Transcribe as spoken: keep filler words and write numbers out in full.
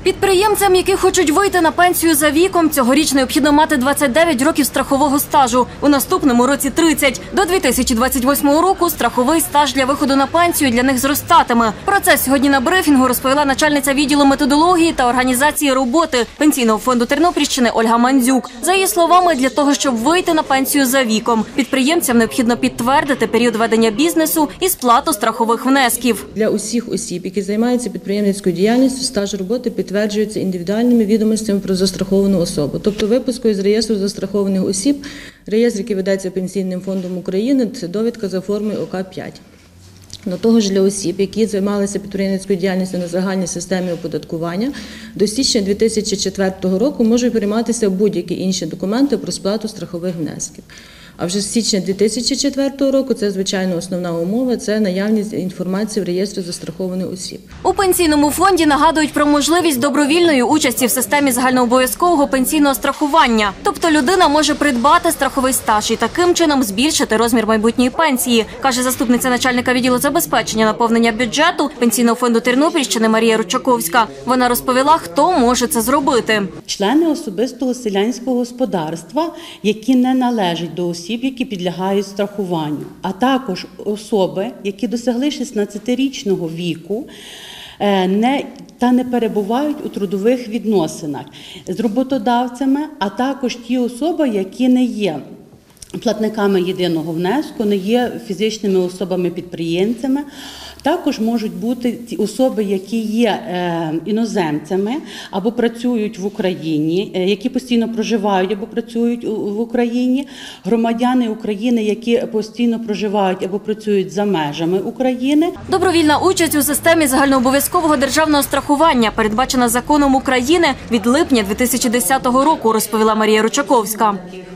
Підприємцям, які хочуть вийти на пенсію за віком, цьогоріч необхідно мати двадцять дев'ять років страхового стажу. У наступному році – тридцять. До дві тисячі двадцять восьмого року страховий стаж для виходу на пенсію для них зростатиме. Про це сьогодні на брифінгу розповіла начальниця відділу методології та організації роботи Пенсійного фонду Тернопільщини Ольга Мандзюк. За її словами, для того, щоб вийти на пенсію за віком, підприємцям необхідно підтвердити період ведення бізнесу і сплату страхових внесків. Для усіх осіб, які займаються підприємницькою діяльністю, стаж роботи підтверджується індивідуальними відомостями про застраховану особу. Тобто випискою з реєстру застрахованих осіб, реєстр, який ведеться Пенсійним фондом України, це довідка за формою О К п'ять. До того ж, для осіб, які займалися підприємницькою діяльністю на загальній системі оподаткування, до січня дві тисячі четвертого року можуть прийматися будь-які інші документи про сплату страхових внесків. А вже з січня дві тисячі четвертого року це, звичайно, основна умова – це наявність інформації в реєстрі застрахованих осіб. У Пенсійному фонді нагадують про можливість добровільної участі в системі загальнообов'язкового пенсійного страхування. Тобто людина може придбати страховий стаж і таким чином збільшити розмір майбутньої пенсії, каже заступниця начальника відділу забезпечення наповнення бюджету Пенсійного фонду Тернопільщини Марія Ручаковська. Вона розповіла, хто може це зробити. Члени особистого селянського господарства, які не належать до осіб, які підлягають страхуванню, а також особи, які досягли шістнадцятирічного віку не, та не перебувають у трудових відносинах з роботодавцями, а також ті особи, які не є платниками єдиного внеску, не є фізичними особами-підприємцями. Також можуть бути ті особи, які є е, іноземцями або працюють в Україні, е, які постійно проживають або працюють у, в Україні, громадяни України, які постійно проживають або працюють за межами України. Добровільна участь у системі загальнообов'язкового державного страхування передбачена законом України від липня дві тисячі десятого року, розповіла Марія Ручаковська.